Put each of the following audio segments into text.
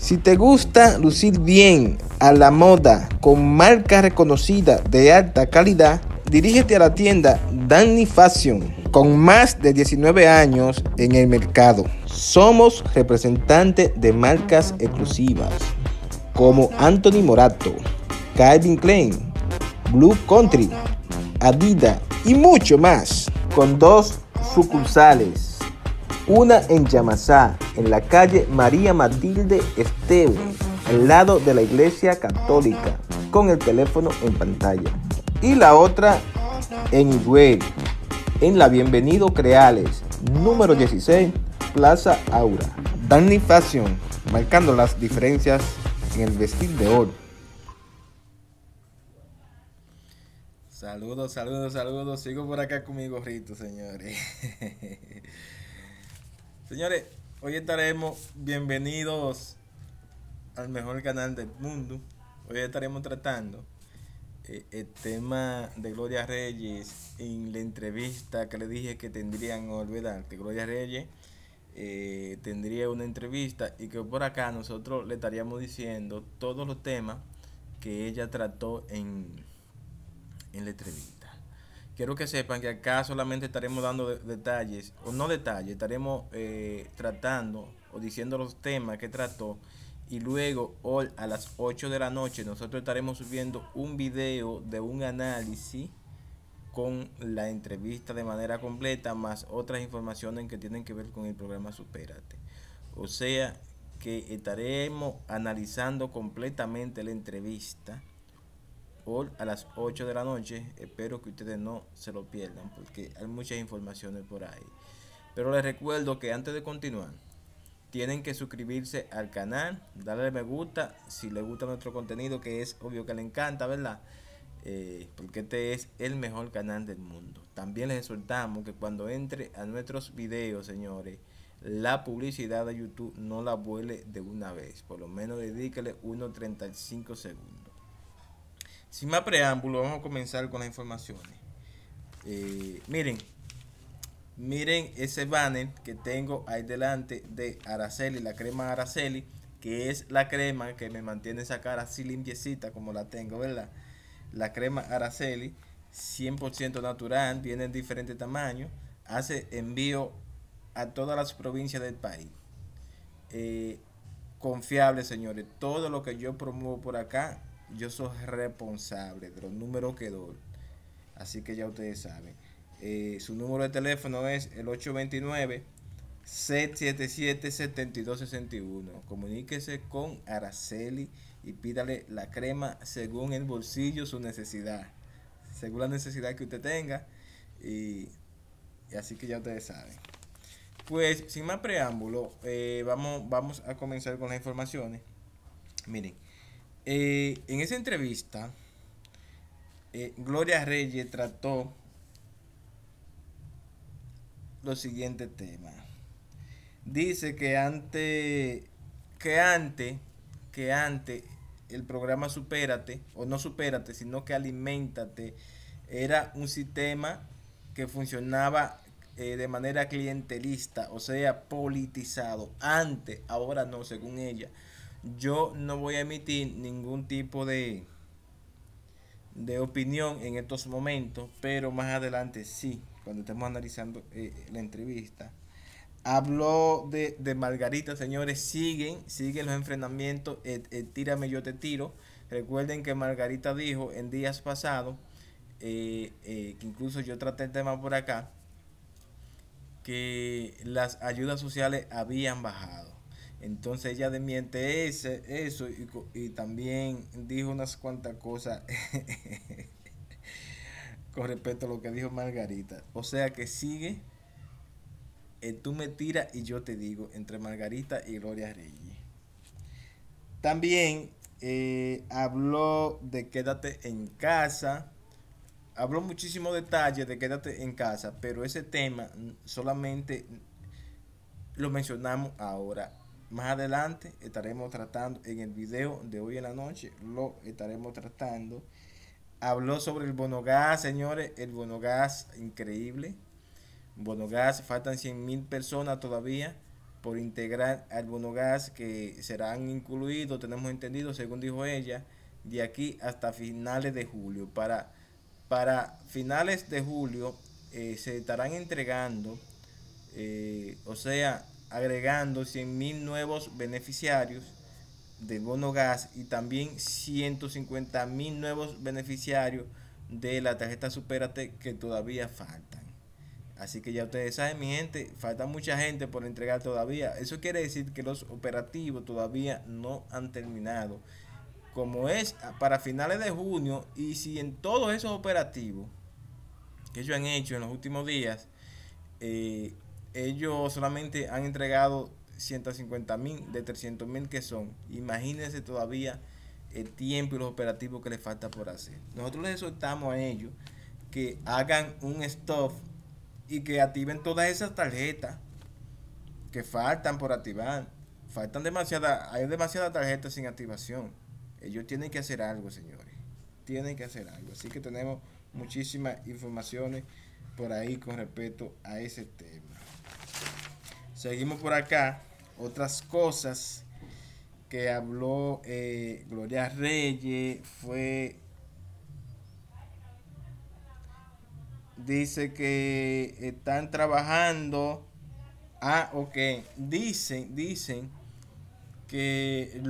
Si te gusta lucir bien a la moda con marca reconocida de alta calidad, dirígete a la tienda Danny Fashion, con más de 19 años en el mercado. Somos representantes de marcas exclusivas como Anthony Morato, Calvin Klein, Blue Country, Adidas y mucho más, con 2 sucursales. Una en Yamasá, en la calle María Matilde Esteves, al lado de la Iglesia Católica, con el teléfono en pantalla. Y la otra en Higüey, en la Bienvenido Creales, número 16, Plaza Aura. Danny Fashion, marcando las diferencias en el vestir de hoy. Saludos. Sigo por acá con mi gorrito, señores. Señores, hoy estaremos bienvenidos al mejor canal del mundo. Hoy estaremos tratando el tema de Gloria Reyes en la entrevista que le dije que tendrían, no olvidar que Gloria Reyes tendría una entrevista y que por acá nosotros le estaríamos diciendo todos los temas que ella trató en la entrevista. Quiero que sepan que acá solamente estaremos dando detalles, o no detalles, estaremos tratando o diciendo los temas que trató. Y luego hoy a las 8 de la noche nosotros estaremos subiendo un video de un análisis con la entrevista de manera completa, más otras informaciones que tienen que ver con el programa Supérate. O sea que estaremos analizando completamente la entrevista hoy a las 8 de la noche. Espero que ustedes no se lo pierdan porque hay muchas informaciones por ahí. Pero les recuerdo que antes de continuar tienen que suscribirse al canal, darle me gusta si les gusta nuestro contenido, que es obvio que le encanta, ¿verdad? Porque este es el mejor canal del mundo. También les exhortamos que cuando entre a nuestros videos, señores, la publicidad de YouTube no la vuele de una vez. Por lo menos dedíquele unos 35 segundos. Sin más preámbulo, vamos a comenzar con las informaciones. Miren ese banner que tengo ahí delante de Araceli, la crema Araceli, que es la crema que me mantiene esa cara así limpiecita como la tengo, ¿verdad? La crema Araceli, 100% natural, viene en diferentes tamaños, hace envío a todas las provincias del país. Confiable, señores, todo lo que yo promuevo por acá, yo soy responsable de los números que doy. Así que ya ustedes saben. Su número de teléfono es el 829-677-7261. Comuníquese con Araceli y pídale la crema según el bolsillo, su necesidad. Según la necesidad que usted tenga. Y así que ya ustedes saben. Pues sin más preámbulo, vamos a comenzar con las informaciones. Miren. En esa entrevista, Gloria Reyes trató los siguientes temas. Dice que antes el programa Supérate, o no Supérate, sino que Aliméntate, era un sistema que funcionaba de manera clientelista, o sea, politizado. Antes, ahora no, según ella. Yo no voy a emitir ningún tipo de opinión en estos momentos, pero más adelante sí, cuando estemos analizando la entrevista. Habló de Margarita, señores, siguen los enfrentamientos, tírame yo te tiro. Recuerden que Margarita dijo en días pasados, que incluso yo traté el tema por acá, que las ayudas sociales habían bajado. Entonces ella desmiente eso y también dijo unas cuantas cosas con respecto a lo que dijo Margarita. O sea que sigue, tú me tiras y yo te digo, entre Margarita y Gloria Reyes. También habló de quédate en casa. Habló muchísimos detalles de quédate en casa, pero ese tema solamente lo mencionamos ahora. Más adelante estaremos tratando en el video de hoy en la noche, lo estaremos tratando. Habló sobre el bonogas, señores, el bonogas increíble. Bonogas, faltan 100,000 personas todavía por integrar al bono gas, que serán incluidos, tenemos entendido, según dijo ella, de aquí hasta finales de julio. Para finales de julio se estarán entregando, o sea, agregando 100.000 nuevos beneficiarios del bono gas y también 150.000 nuevos beneficiarios de la tarjeta Supérate que todavía faltan. Así que ya ustedes saben, mi gente, falta mucha gente por entregar todavía. Eso quiere decir que los operativos todavía no han terminado. Como es para finales de junio, y si en todos esos operativos que ellos han hecho en los últimos días, eh, ellos solamente han entregado 150.000 de 300.000 que son, imagínense todavía el tiempo y los operativos que les falta por hacer. Nosotros les exhortamos a ellos que hagan un stop y que activen todas esas tarjetas que faltan por activar. Faltan demasiadas, hay demasiadas tarjetas sin activación. Ellos tienen que hacer algo, señores. Tienen que hacer algo. Así que tenemos muchísimas informaciones por ahí con respecto a ese tema. Seguimos por acá. Otras cosas que habló Gloria Reyes fue, dice que están trabajando. Ok. Dicen que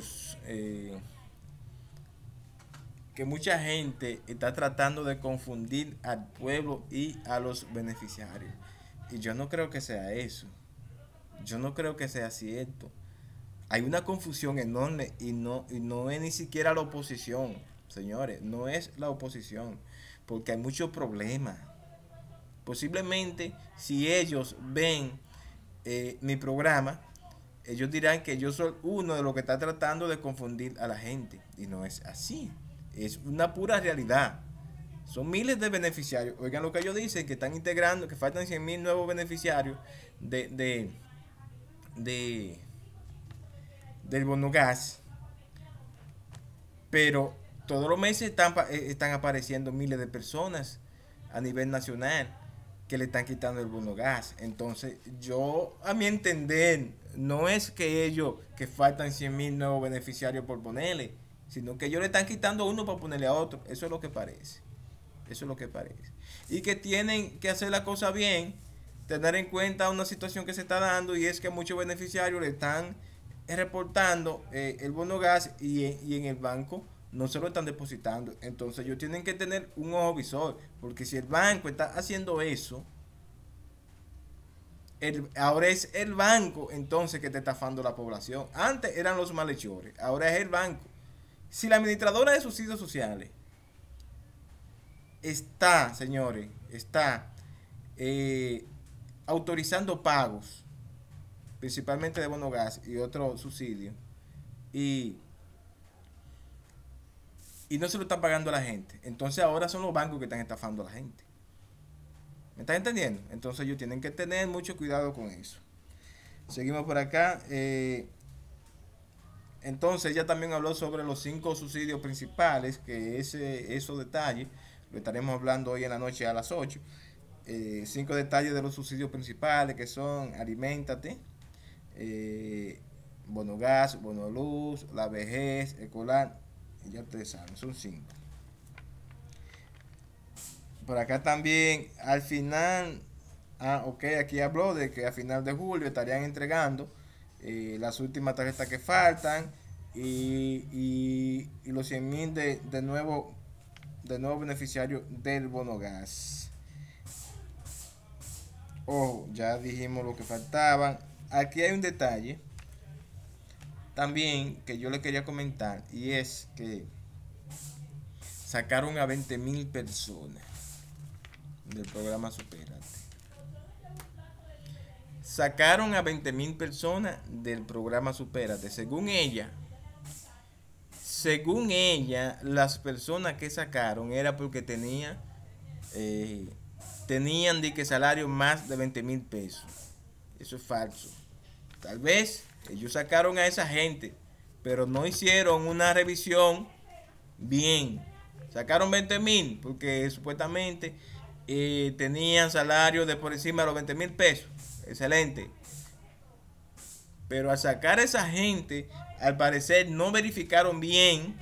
que mucha gente está tratando de confundir al pueblo y a los beneficiarios. Y yo no creo que sea eso. Yo no creo que sea cierto. Hay una confusión enorme y no es ni siquiera la oposición, señores, no es la oposición, porque hay muchos problemas. Posiblemente si ellos ven mi programa, ellos dirán que yo soy uno de los que está tratando de confundir a la gente, y no es así, es una pura realidad. Son miles de beneficiarios. Oigan lo que ellos dicen, que están integrando, que faltan 100.000 nuevos beneficiarios de del bono gas, pero todos los meses están apareciendo miles de personas a nivel nacional que le están quitando el bono gas. Entonces, yo, a mi entender, no es que ellos, que faltan 100.000 nuevos beneficiarios por ponerle, sino que ellos le están quitando a uno para ponerle a otro. Eso es lo que parece. Eso es lo que parece. Y que tienen que hacer la cosa bien, tener en cuenta una situación que se está dando, y es que muchos beneficiarios le están reportando el bono gas, y en el banco no se lo están depositando. Entonces ellos tienen que tener un ojo visor, porque si el banco está haciendo eso, ahora es el banco entonces que está estafando a la población. Antes eran los malhechores, ahora es el banco. Si la administradora de subsidios sociales está, señores, está autorizando pagos, principalmente de bono gas y otros subsidios, y no se lo están pagando a la gente, entonces ahora son los bancos que están estafando a la gente. ¿Me están entendiendo? Entonces ellos tienen que tener mucho cuidado con eso. Seguimos por acá. Entonces ella también habló sobre los 5 subsidios principales, que esos detalles lo estaremos hablando hoy en la noche a las 8. 5 detalles de los subsidios principales, que son aliméntate, bono gas, bono luz, la vejez, escolar, ya ustedes saben, son 5. Por acá también al final, ok, aquí habló de que a final de julio estarían entregando las últimas tarjetas que faltan, y los 100.000 de nuevo beneficiarios del bono gas. Ojo, ya dijimos lo que faltaban. Aquí hay un detalle también que yo le quería comentar, y es que sacaron a 20.000 personas del programa Supérate. Sacaron a 20.000 personas del programa Supérate. Según ella, las personas que sacaron era porque tenían de que salario más de 20.000 pesos. Eso es falso. Tal vez ellos sacaron a esa gente, pero no hicieron una revisión bien. Sacaron 20.000 porque supuestamente tenían salario de por encima de los 20.000 pesos. Excelente. Pero al sacar a esa gente, al parecer no verificaron bien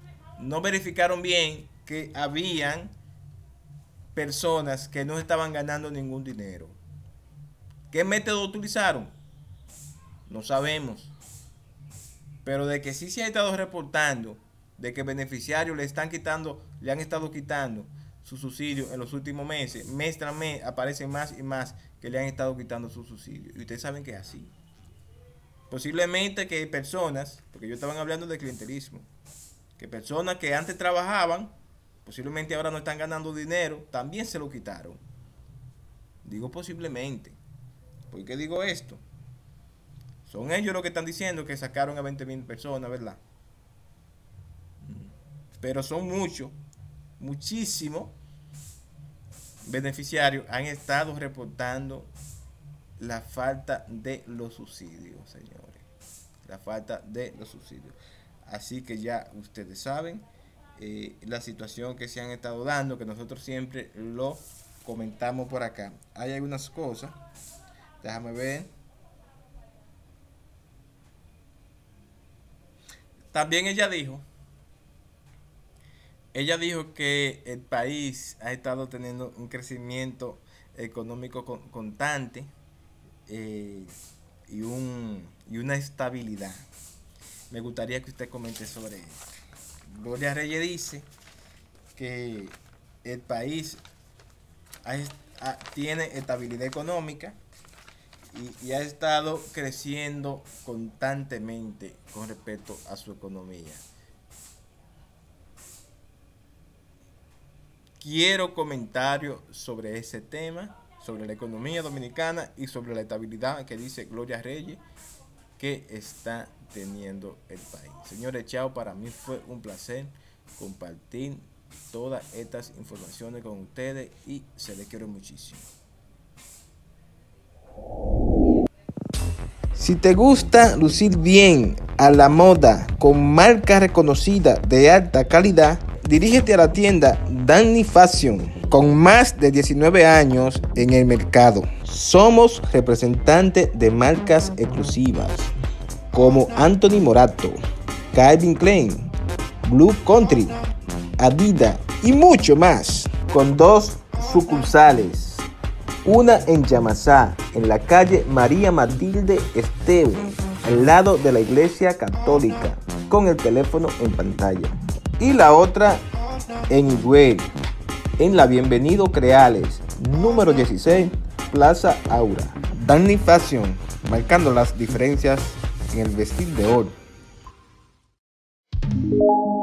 que habían personas que no estaban ganando ningún dinero. ¿Qué método utilizaron? No sabemos. Pero de que sí se ha estado reportando de que beneficiarios le han estado quitando su subsidio en los últimos meses, mes tras mes aparecen más y más que le han estado quitando su subsidio. Y ustedes saben que es así. Posiblemente que personas, porque ellos estaban hablando de clientelismo, que personas que antes trabajaban, posiblemente ahora no están ganando dinero, también se lo quitaron. Digo posiblemente. ¿Por qué digo esto? Son ellos los que están diciendo que sacaron a 20,000 personas, ¿verdad? Pero son muchísimos beneficiarios han estado reportando la falta de los subsidios, señores. La falta de los subsidios. Así que ya ustedes saben la situación que se han estado dando, que nosotros siempre lo comentamos por acá. Hay algunas cosas, déjame ver. También ella dijo que el país ha estado teniendo un crecimiento económico constante y una estabilidad. Me gustaría que usted comente sobre esto. Gloria Reyes dice que el país tiene estabilidad económica y ha estado creciendo constantemente con respecto a su economía. Quiero comentarios sobre ese tema, sobre la economía dominicana y sobre la estabilidad que dice Gloria Reyes que está teniendo el país. Señores, chao, para mí fue un placer compartir todas estas informaciones con ustedes y se les quiere muchísimo. Si te gusta lucir bien a la moda con marca reconocida de alta calidad, dirígete a la tienda Danny Fashion, con más de 19 años en el mercado. Somos representantes de marcas exclusivas como Anthony Morato, Calvin Klein, Blue Country, Adidas y mucho más, con 2 sucursales. Una en Yamasá, en la calle María Matilde Esteves, al lado de la Iglesia Católica, con el teléfono en pantalla. Y la otra en Higüey, en la Bienvenido Creales, número 16, Plaza Aura. Danny Fashion, marcando las diferencias en el vestir de hoy.